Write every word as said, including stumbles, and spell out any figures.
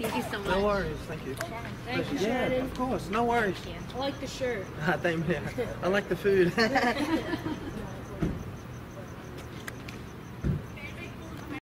Thank you so much. No worries. Thank you. Thank you, Yeah, Shannon. of course. No worries. I like the shirt. Thank you. I like the food.